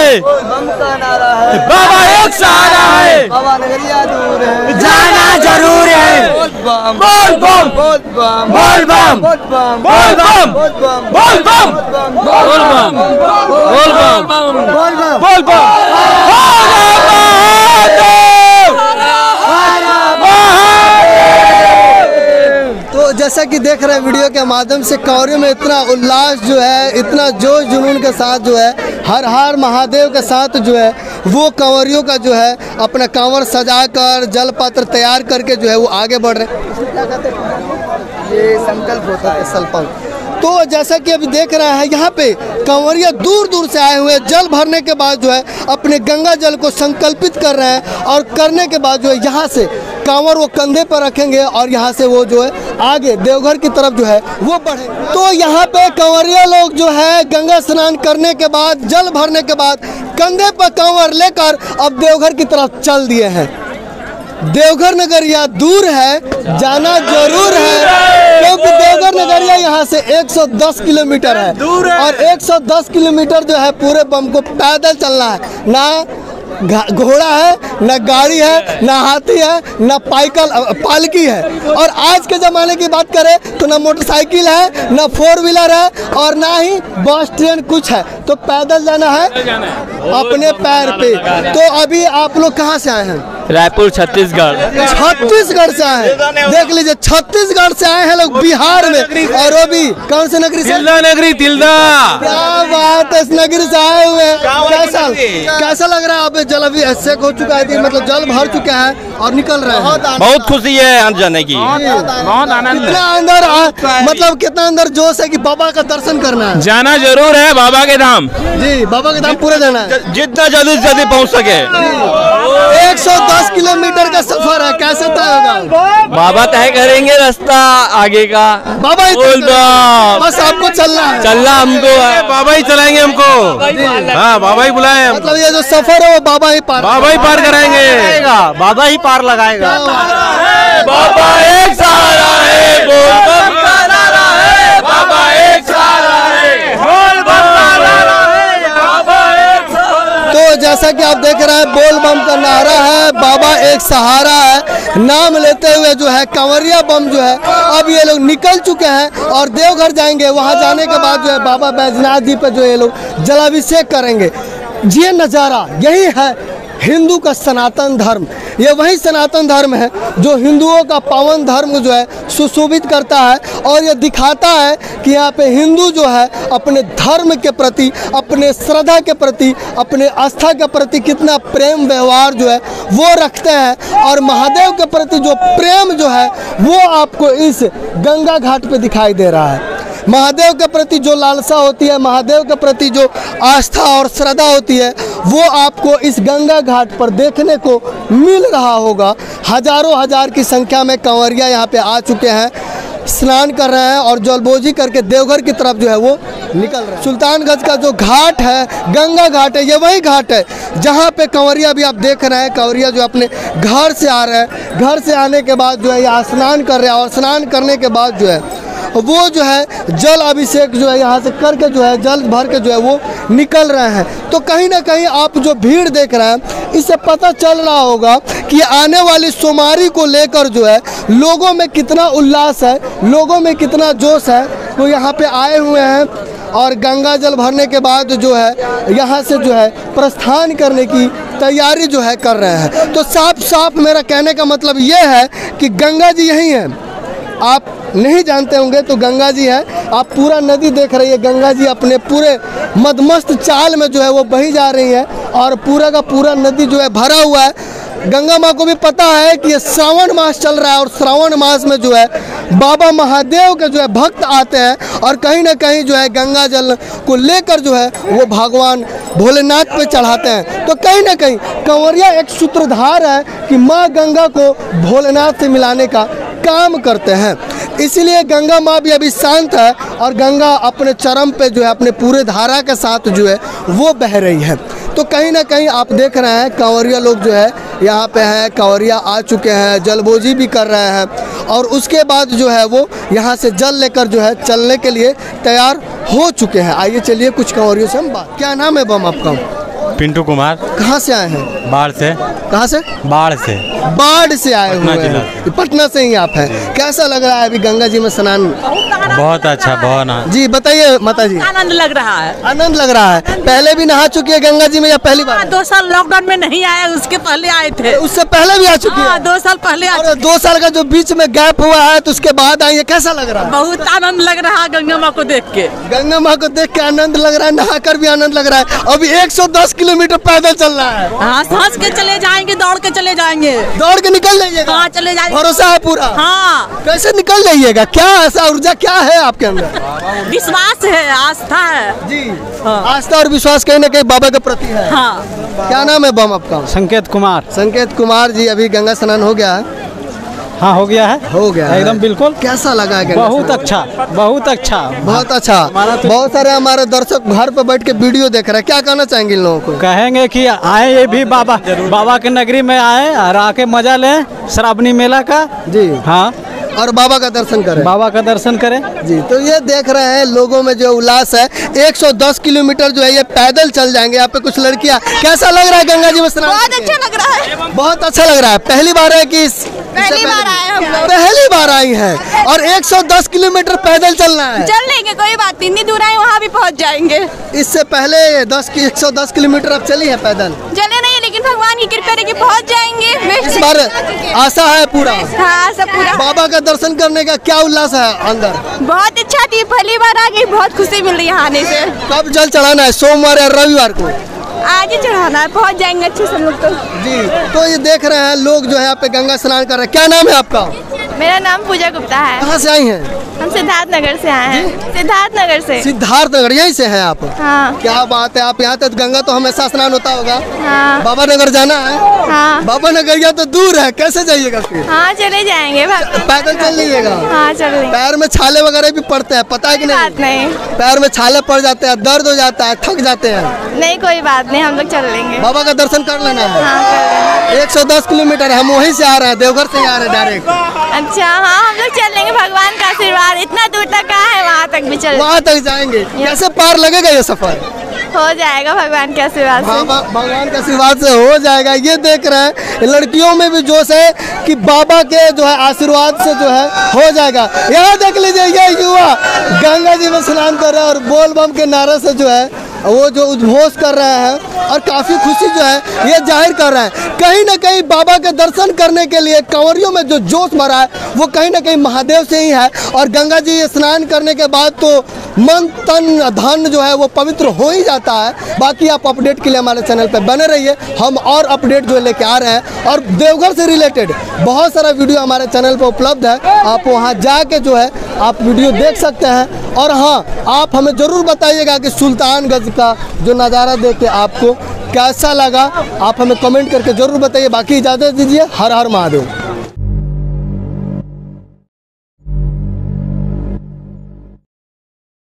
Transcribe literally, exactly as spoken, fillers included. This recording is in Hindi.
है, बम का नारा है, बाबा एक सहारा है, बाबा नगरिया दूर है, जाना जरूर है। बोल बम बोल बम, बोल बम बोल बम, बोल बम बोल बम, बोल बम बोल बम, बोल बम बोल बम, बोल बम बोल बम। तो जैसा कि देख रहे हैं वीडियो के माध्यम से, कांवरियों में इतना उल्लास जो है, इतना जोश जुनून के साथ जो है, हर हर महादेव के साथ जो है वो कांवरियों का जो है अपना कांवर सजाकर जल पात्र तैयार करके जो है वो आगे बढ़ रहे हैं। क्या कहते हैं, ये संकल्प होता है सल्पंग। तो जैसा कि अभी देख रहे हैं यहाँ पे कांवरिया दूर दूर से आए हुए जल भरने के बाद जो है अपने गंगा जल को संकल्पित कर रहे हैं, और करने के बाद जो है यहाँ से कांवर वो कंधे पर रखेंगे और यहाँ से वो जो है आगे देवघर की तरफ जो है वो बढ़े। तो यहाँ पे कांवरिया लोग जो है गंगा स्नान करने के बाद जल भरने के बाद कंधे पर कांवर लेकर अब देवघर की तरफ चल दिए हैं। देवघर नगरिया दूर है, जाना जरूर है, क्योंकि देवघर नगरिया यहाँ से एक सौ दस किलोमीटर है, और एक सौ दस किलोमीटर जो है पूरे बम को पैदल चलना है। ना घोड़ा है, ना गाड़ी है, ना हाथी है, ना पाइकल पालकी है। और आज के ज़माने की बात करें तो ना मोटरसाइकिल है, ना फोर व्हीलर है, और ना ही बस ट्रेन कुछ है। तो पैदल जाना है अपने पैर पे। तो अभी आप लोग कहाँ से आए हैं? रायपुर, छत्तीसगढ़। छत्तीसगढ़ से आए हैं, देख लीजिए छत्तीसगढ़ से आए हैं लोग बिहार में, और वो भी कौन से नगरी से? तिल्दा नगरी, तिल्दा। क्या बात है, इस नगरी से आए हुए हैं। कैसा कैसा लग रहा है? आप जल अभी सेक हो चुका है, मतलब जल भर चुका है और निकल रहे हैं। बहुत खुशी है यहाँ जाने की, बहुत आनंद। कितना अंदर मतलब कितना अंदर जोश है कि बाबा का दर्शन करना है। जाना जरूर है बाबा के धाम। जी, बाबा के धाम पूरे जाना है, जितना जल्दी से जल्दी पहुँच सके। एक सौ दस किलोमीटर का सफर है, कैसे तय होगा? बाबा तय करेंगे रास्ता आगे का। बाबा ही बोल बम। बस आपको चलना है, चलना हमको है, बाबा ही चलाएंगे हमको। हाँ, बाबा ही बुलाए। मतलब ये जो सफर है वो बाबा ही पार बाबा ही पार कराएंगे, बाबा ही पार लगाएगा। बाबा एक सहारा है, बोल बम का नारा है, बाबा एक सहारा है, बोल बम का नारा है, बाबा एक सहारा। तो जैसा कि आप देख रहे हैं बोल बम का नारा है, बाबा एक सहारा है। नाम लेते हुए जो है कांवरिया बम जो है अब ये लोग निकल चुके हैं और देवघर जाएंगे। वहां जाने के बाद जो है बाबा बैजनाथ जी पे जो ये लोग जलाभिषेक करेंगे। ये नज़ारा यही है हिंदू का सनातन धर्म। ये वही सनातन धर्म है जो हिंदुओं का पावन धर्म जो है सुशोभित करता है, और ये दिखाता है कि यहाँ पे हिंदू जो है अपने धर्म के प्रति, अपने श्रद्धा के प्रति, अपने आस्था के प्रति कितना प्रेम व्यवहार जो है वो रखते हैं। और महादेव के प्रति जो प्रेम जो है वो आपको इस गंगा घाट पे दिखाई दे रहा है। महादेव के प्रति जो लालसा होती है, महादेव के प्रति जो आस्था और श्रद्धा होती है, वो आपको इस गंगा घाट पर देखने को मिल रहा होगा। हजारों हजार की संख्या में कांवरिया यहाँ पे आ चुके हैं, स्नान कर रहे हैं और जलबोझी करके देवघर की तरफ जो है वो निकल रहे हैं। सुल्तानगंज का जो घाट है, गंगा घाट है, ये वही घाट है जहाँ पे कांवरिया भी आप देख रहे हैं। कांवरिया जो अपने घर से आ रहे हैं, घर से आने के बाद जो है यहाँ स्नान कर रहे हैं, और स्नान करने के बाद जो है वो जो है जल अभिषेक जो है यहाँ से करके जो है जल भर के जो है वो निकल रहे हैं। तो कहीं ना कहीं आप जो भीड़ देख रहे हैं, इससे पता चल रहा होगा कि आने वाली सोमवारी को लेकर जो है लोगों में कितना उल्लास है, लोगों में कितना जोश है। वो यहाँ पे आए हुए हैं और गंगा जल भरने के बाद जो है यहाँ से जो है प्रस्थान करने की तैयारी जो है कर रहे हैं। तो साफ साफ मेरा कहने का मतलब ये है कि गंगा जी यही हैं। आप नहीं जानते होंगे तो गंगा जी है, आप पूरा नदी देख रही है। गंगा जी अपने पूरे मदमस्त चाल में जो है वो बही जा रही है, और पूरा का पूरा नदी जो है भरा हुआ है। गंगा माँ को भी पता है कि ये श्रावण मास चल रहा है, और श्रावण मास में जो है बाबा महादेव के जो है भक्त आते हैं, और कहीं ना कहीं जो है गंगा जल को लेकर जो है वो भगवान भोलेनाथ पे चढ़ाते हैं। तो कहीं ना कहीं कांवरिया एक सूत्रधार है कि माँ गंगा को भोलेनाथ से मिलाने का काम करते हैं। इसीलिए गंगा माँ भी अभी शांत है, और गंगा अपने चरम पे जो है अपने पूरे धारा के साथ जो है वो बह रही है। तो कहीं ना कहीं आप देख रहे हैं कांवरिया लोग जो है यहाँ पे है, कांवरिया आ चुके हैं, जलबोझी भी कर रहे हैं, और उसके बाद जो है वो यहाँ से जल लेकर जो है चलने के लिए तैयार हो चुके हैं। आइए चलिए कुछ कांवरियों से हम बात। क्या नाम है बम आपका? पिंटू कुमार। कहाँ से आए हैं? बाढ़ से। कहाँ से? बाढ़ से। बाढ़ से आए हुए हैं, पटना से ही आप हैं। कैसा लग रहा है अभी गंगा जी में स्नान? बहुत अच्छा, बहुत। जी बताइए माता जी। आनंद लग रहा है। आनंद लग रहा है। पहले भी नहा चुकी है गंगा जी में या पहली बार? दो साल लॉकडाउन में नहीं आए, उसके पहले आए थे। उससे पहले भी आ चुकी है? दो साल पहले। और दो साल का जो बीच में गैप हुआ है तो उसके बाद आई है, कैसा लग रहा है? बहुत आनंद लग रहा है गंगा माँ को देख के। गंगा माँ को देख के आनंद लग रहा है, नहाकर भी आनंद लग रहा है। अभी एक सौ दस किलोमीटर पैदल चल रहा है। हाँ, सांस के चले जाएंगे, दौड़ के चले जाएंगे। दौड़ के निकल जाइएगा? हाँ, चले जाएंगे। भरोसा है पूरा? हाँ। कैसे निकल जाइएगा? क्या ऐसा ऊर्जा क्या है आपके अंदर? विश्वास है, आस्था है जी। हाँ। आस्था और विश्वास कहीं ना कहीं बाबा के प्रति है। हाँ। क्या नाम है बम आपका? संकेत कुमार। संकेत कुमार जी, अभी गंगा स्नान हो गया है? हाँ, हो गया है। हो गया एकदम बिल्कुल। कैसा लगा है? बहुत अच्छा, बहुत अच्छा, बहुत अच्छा। बहुत सारे हमारे दर्शक घर पे बैठ के वीडियो देख रहे हैं, क्या कहना चाहेंगे इन लोगों को? कहेंगे कि आए ये भी बाबा बाबा के नगरी में आए और आके मजा लें श्रावणी मेला का। जी हाँ, और बाबा का दर्शन करें। बाबा का दर्शन करें जी। तो ये देख रहे हैं लोगों में जो उल्लास है। एक सौ दस किलोमीटर जो है ये पैदल चल जाएंगे। यहाँ पे कुछ लड़कियाँ, कैसा लग रहा है गंगा जी में स्नान? बहुत अच्छा लग रहा है। बहुत अच्छा लग रहा है। पहली बार है कि पहली बार आए हम लोग। पहली बार आई हैं और एक सौ दस किलोमीटर पैदल चलना है। चल लेंगे, कोई बात नहीं, इतनी दूर आए वहाँ भी पहुँच जाएंगे। इससे पहले दस की एक सौ दस किलोमीटर अब चली है पैदल? चले नहीं, लेकिन भगवान की कृपा रही पहुँच जाएंगे। इस बार आशा है पूरा? हाँ, सब पूरा। बाबा का दर्शन करने का क्या उल्लास है अंदर? बहुत इच्छा थी, पहली बार आ गई, बहुत खुशी मिल रही है आने से। कब जल चढ़ाना है? सोमवार या रविवार को? आज ही चढ़ाना है, पहुँच जाएंगे अच्छे से लोग तो। जी। तो ये देख रहे हैं लोग जो है यहाँ पे गंगा स्नान कर रहे हैं। क्या नाम है आपका? मेरा नाम पूजा गुप्ता है। कहाँ से आई हैं? हम सिद्धार्थ नगर से आए हैं। सिद्धार्थ नगर से। सिद्धार्थ नगर, यहीं से हैं आप? हाँ। क्या बात है, आप यहाँ तक गंगा तो हमेशा स्नान होता होगा? हाँ। बाबा नगर जाना है? हाँ। बाबा नगर या तो दूर है, कैसे जाइएगा फिर? हाँ, चले जाएंगे। पैदल चल लीजिएगा? हाँ, चल लेंगे। पैर में छाले वगैरह भी पड़ते हैं, पता है कि नहीं? बात नहीं। पैर में छाले पड़ जाते हैं, दर्द हो जाता है, थक जाते हैं? नहीं, कोई बात नहीं, हम लोग चल लेंगे। बाबा का दर्शन कर लेना है। हाँ, कर लेंगे। एक सौ दस किलोमीटर, हम वहीं से आ रहे हैं, देवघर से आ रहे हैं डायरेक्ट। अच्छा, हाँ, हम लोग चल लेंगे। भगवान का आशीर्वाद इतना दूर तक का है, वहाँ तक भी चल वहाँ तक जाएंगे। कैसे पार लगेगा ये सफर? हो जाएगा भगवान के आशीर्वाद से। बाबा भगवान के आशीर्वाद से हो जाएगा। ये देख रहे हैं लड़कियों में भी जोश है कि बाबा के जो है आशीर्वाद से जो है हो जाएगा। यहाँ देख लीजिए ये युवा गंगा जी में स्नान कर रहे हैं और बोल बम के नारे से जो है वो जो उद्घोष कर रहे हैं और काफ़ी खुशी जो है ये जाहिर कर रहे हैं। कहीं ना कहीं बाबा के दर्शन करने के लिए कंवरियों में जो जोश भरा है वो कहीं ना कहीं महादेव से ही है। और गंगा जी स्नान करने के बाद तो मन तन धन जो है वो पवित्र हो ही जाता है। बाकी आप अपडेट के लिए हमारे चैनल पर बने रहिए, हम और अपडेट जो लेके आ रहे हैं। और देवघर से रिलेटेड बहुत सारा वीडियो हमारे चैनल पर उपलब्ध है, आप वहाँ जाके जो है आप वीडियो देख सकते हैं। और हाँ, आप हमें ज़रूर बताइएगा कि सुल्तानगंज का जो नज़ारा देख के आपको कैसा लगा, आप हमें कमेंट करके ज़रूर बताइए। बाकी इजाज़त दीजिए। हर हर महादेव।